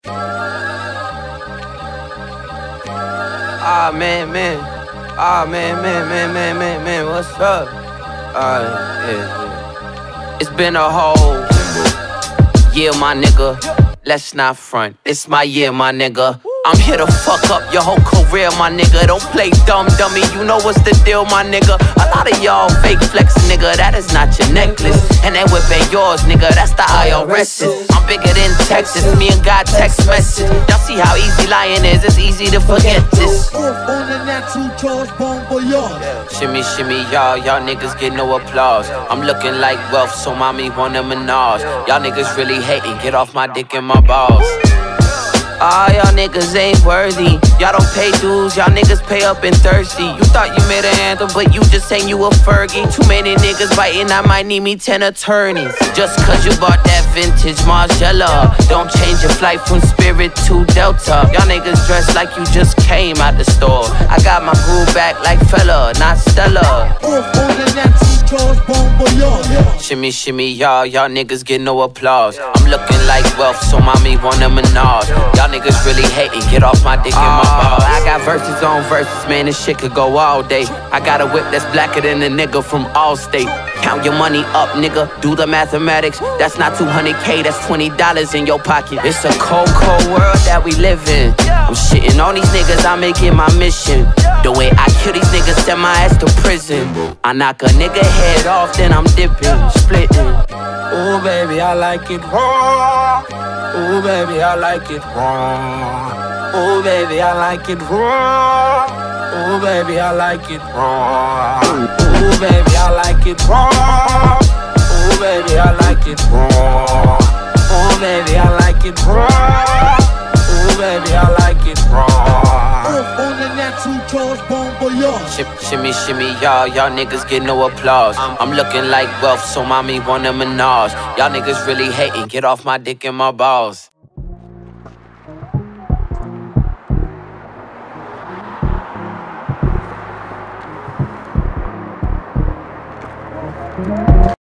Ah, man. Ah, man, what's up? Yeah. It's been a whole year, my nigga. Let's not front. It's my year, my nigga. I'm here to fuck up your whole career, my nigga. Don't play dumb, dummy, you know what's the deal, my nigga. A lot of y'all fake flex, nigga, that is not your necklace. And that whip ain't yours, nigga, that's the IRS. I'm bigger than Texas, me and God text message. Y'all see how easy lying is, it's easy to forget this. Shimmy, y'all niggas get no applause. I'm looking like wealth, so mommy want a menage. Y'all niggas really hating, get off my dick and my balls. Ah, y'all niggas ain't worthy. Y'all don't pay dues, y'all niggas pay up and thirsty. You thought you made an anthem, but you just saying you a Fergie. Too many niggas biting, I might need me 10 attorneys. Just cause you bought that vintage Margiela, don't change your flight from Spirit to Delta. Y'all niggas dressed like you just came out the store. I got my groove back like fella, not Stella. Shimmy, y'all niggas get no applause. I'm looking like wealth, so mommy want a menage. Y'all niggas really hating, get off my dick and my balls. I got verses on verses, man, this shit could go all day. I got a whip that's blacker than a nigga from Allstate. Count your money up, nigga, do the mathematics. That's not 200K, that's $20 in your pocket. It's a cold world that we live in. I'm shitting on these niggas, I make it my mission. The way I kill these niggas, send my ass to prison. I knock a nigga head off, then I'm dipping, splitting. Ooh, baby, I like it raw. Ooh, baby, I like it raw. Ooh, baby, I like it raw. Ooh, baby, I like it raw. Ooh, baby, I like it raw. Ooh, baby, I like it raw. Ooh, baby, I like it raw. Ooh, baby, I like it raw. Shimmy, y'all niggas get no applause. I'm looking like wealth, so mommy want a menage. Y'all niggas really hating, get off my dick and my balls.